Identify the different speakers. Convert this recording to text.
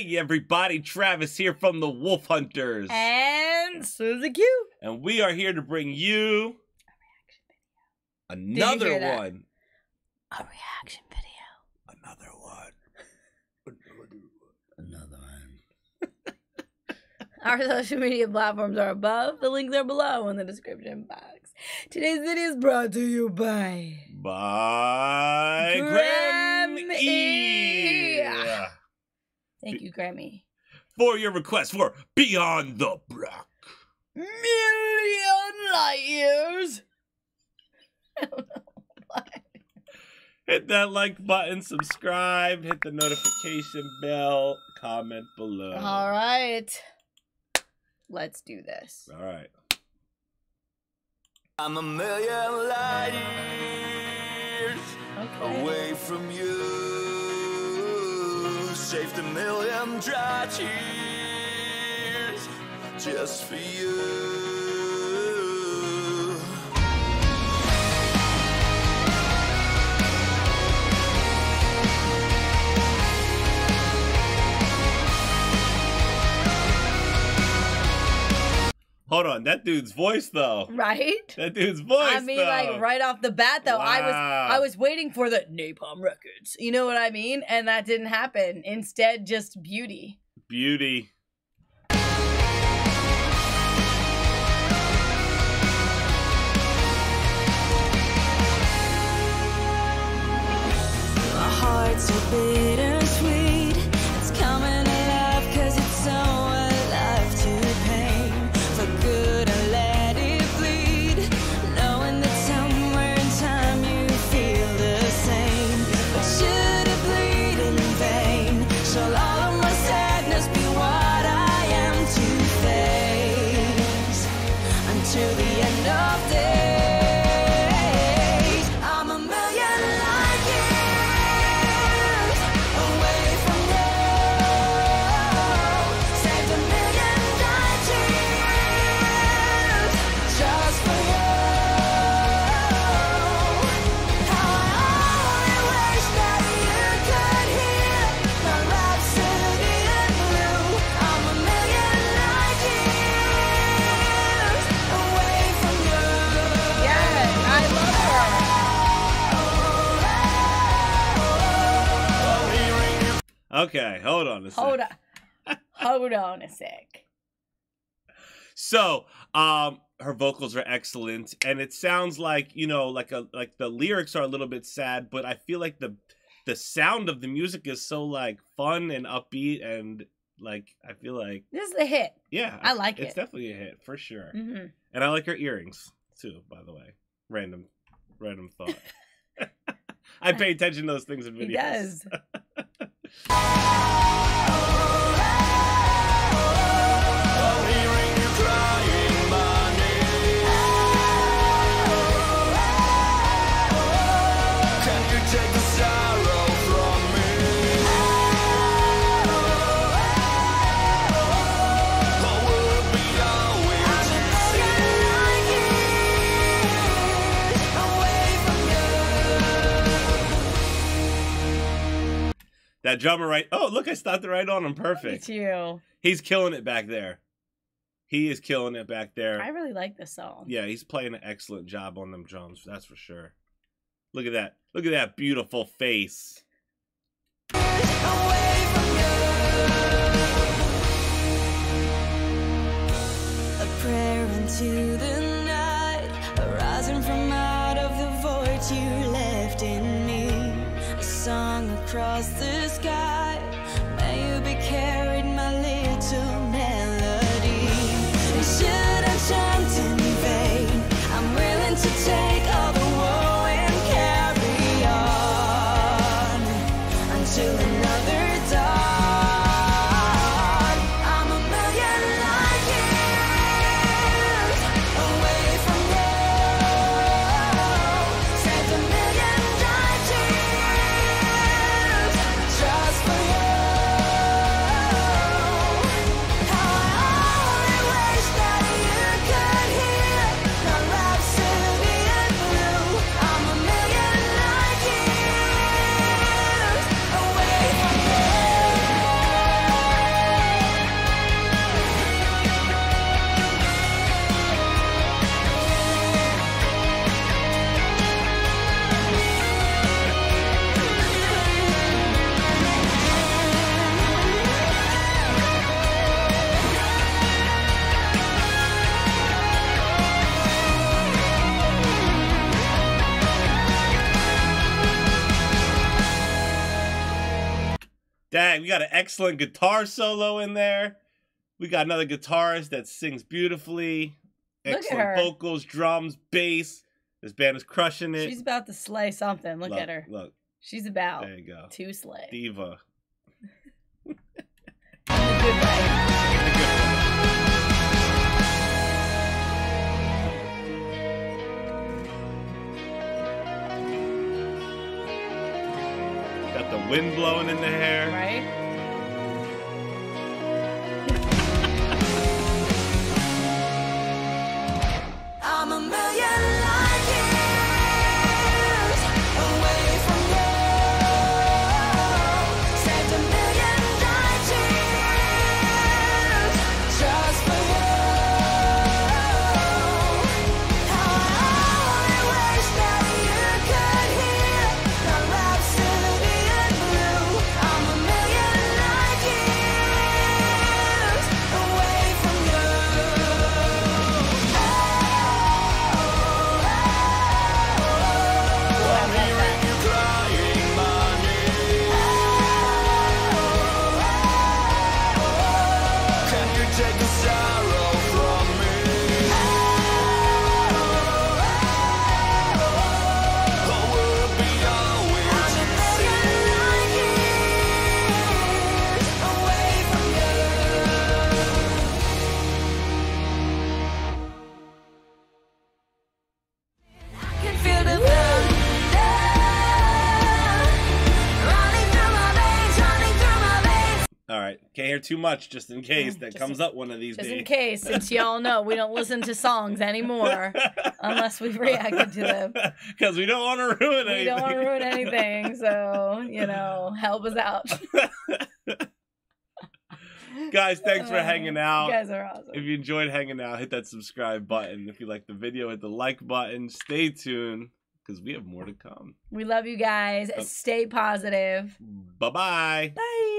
Speaker 1: Hey everybody, Travis here from the Wolf Hunters.
Speaker 2: And Suzy Q.
Speaker 1: And we are here to bring you a reaction video. Another one.
Speaker 2: A reaction video.
Speaker 1: Another one. Another one.
Speaker 2: Our social media platforms are above. The links are below in the description box. Today's video is brought to you by
Speaker 1: Grammy.
Speaker 2: Thank you, Grammy.
Speaker 1: For your request for Beyond the Block.
Speaker 2: Million light years. I don't know why.
Speaker 1: Hit that like button, subscribe, hit the notification bell, comment below.
Speaker 2: All right. Let's do this.
Speaker 1: All right.
Speaker 3: I'm a million light years away from you. Saved a million dry tears just for you.
Speaker 1: Hold on, that dude's voice though.
Speaker 2: Right?
Speaker 1: That dude's voice.
Speaker 2: I mean,
Speaker 1: though.
Speaker 2: like right off the bat, though,
Speaker 1: Wow.
Speaker 2: I was waiting for the Napalm Records. You know what I mean? And that didn't happen. Instead, just beauty.
Speaker 1: Beauty.
Speaker 4: My heart's so bittersweet. It's coming alive 'cause it's so alive to pain. For good and let it bleed. Knowing that somewhere in time you feel the same. But should it bleed in vain? Shall all of my sadness be what I am to face? Until the end of days. I'm a million light years away from you. Saved a million dry tears just for you. How I only wish that you could hear my rhapsody in blue. I'm a million light years away from you.
Speaker 2: Yes, I love her.
Speaker 1: Okay, hold on a second.
Speaker 2: Hold on. Hold on a sec.
Speaker 1: So, her vocals are excellent, and it sounds like, you know, like the lyrics are a little bit sad, but I feel like the sound of the music is so like fun and upbeat, and like I feel like,
Speaker 2: This is the hit.
Speaker 1: yeah,
Speaker 2: I like
Speaker 1: it's
Speaker 2: it.
Speaker 1: definitely a hit for sure.
Speaker 2: Mm-hmm.
Speaker 1: And I like her earrings too, by the way. Random thought. I pay attention to those things in videos.
Speaker 2: He does.
Speaker 3: I'm hearing you crying my name. Can you take the sorrow from me? Or will it be always
Speaker 4: I'm a million light years away from you.
Speaker 1: That drummer right. Oh, look, I stopped it right on him. Perfect.
Speaker 2: It's you.
Speaker 1: He's killing it back there. He is killing it back there.
Speaker 2: I really like this song.
Speaker 1: Yeah, he's playing an excellent job on them drums. That's for sure. Look at that. Look at that beautiful face.
Speaker 4: Away from you. A prayer into the night, arising from out of the void you left in me. A song across the sky. May you be carried, my little melody. You should have chant in vain. I'm willing to take all the woe and carry on until another
Speaker 1: we got an excellent guitar solo in there. We got another guitarist that sings beautifully.
Speaker 2: Look at
Speaker 1: Excellent
Speaker 2: her.
Speaker 1: vocals, drums, bass. This band is crushing it.
Speaker 2: She's about to slay something. Look at her.
Speaker 1: Look,
Speaker 2: She's about
Speaker 1: there you go.
Speaker 2: to slay.
Speaker 1: Diva.
Speaker 2: In a good way.
Speaker 1: In a good way. Got the wind blowing in the hair.
Speaker 2: Right?
Speaker 4: I'm a million light years away from you. Saved a million die tears just for you. How I only wish that you could hear the rhapsody in blue. I'm a million light years away from you.
Speaker 3: Crying my name. Can you take the sorrow from me? Or will it be always
Speaker 4: I'm a
Speaker 3: the
Speaker 4: million light years away from you. I can feel the blood running through my veins, running through my veins.
Speaker 1: All right, can't hear too much just in case that
Speaker 2: Just
Speaker 1: comes up one of these
Speaker 2: Just
Speaker 1: days.
Speaker 2: in case, since y'all know we don't listen to songs anymore unless we've reacted to them.
Speaker 1: Because we don't want to ruin anything.
Speaker 2: We don't want to ruin anything, so, help us out.
Speaker 1: Guys, thanks for hanging out.
Speaker 2: You guys are awesome.
Speaker 1: If you enjoyed hanging out, hit that subscribe button. If you like the video, hit the like button. Stay tuned because we have more to come.
Speaker 2: We love you guys. Stay positive.
Speaker 1: Bye-bye.
Speaker 2: Bye.